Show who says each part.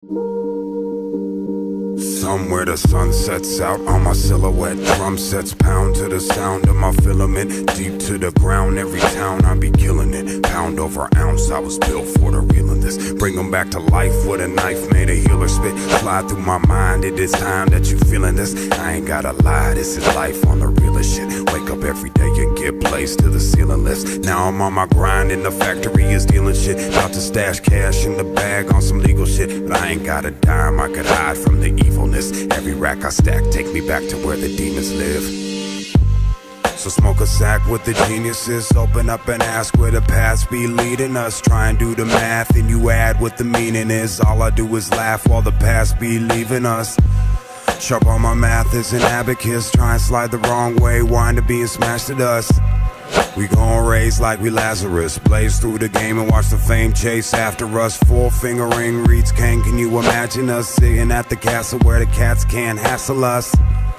Speaker 1: Somewhere the sun sets out on my silhouette. Drum sets pound to the sound of my filament. Deep to the ground, every town I be killing it. Pound over ounce, I was built for the real of this. Bring them back to life with a knife, made a healer spit. Fly through my mind, it is time that you feeling this. I ain't gotta lie, this is life on the realest shit. Wake up every day and get placed to the ceiling list. Now I'm on my grind and the factory is dealing shit. About to stash cash in the bag on some legal shit. But I ain't got a dime, I could hide from the evilness. Every rack I stack take me back to where the demons live. So smoke a sack with the geniuses. Open up and ask where the paths be leading us. Try and do the math and you add what the meaning is. All I do is laugh while the past be leaving us. Sharp on my math is an abacus. Try and slide the wrong way, wind up being smashed to dust. We gon' raise like we Lazarus. Blaze through the game and watch the fame chase after us. Four-finger ring reads Cain. Can you imagine us sitting at the castle where the cats can't hassle us?